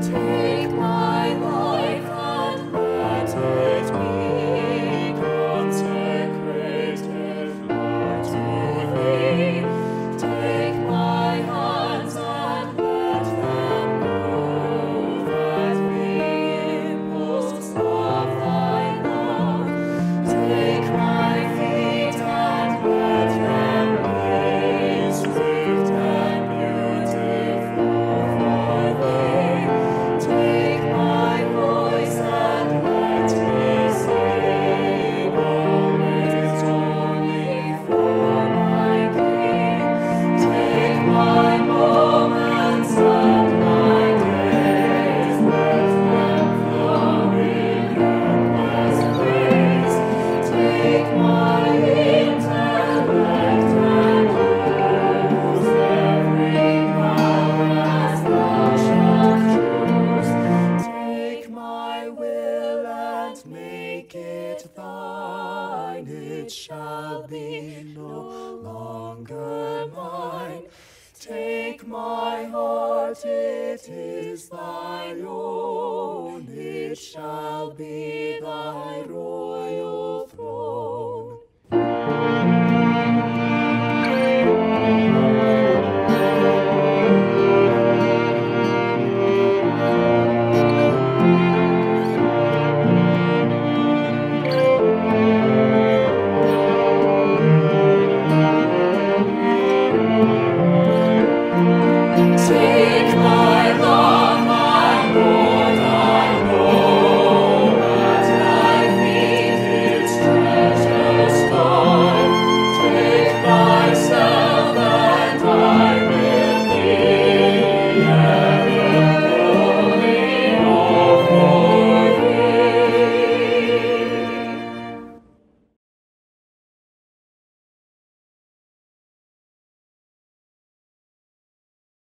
Take my life and let it be consecrated, Lord, to Thee. Take my hands and let them move at the impulse of Thy love. Take my feet and let them be swift and beautiful for Thee. Take my voice and let me sing always only for my King. Take my moments and my days, let them flow in endless praise. Take my intellect and use every power as Thou shalt choose. Take my will and make it Thine. It shall be no longer mine. Take my heart, it is Thy own. It shall be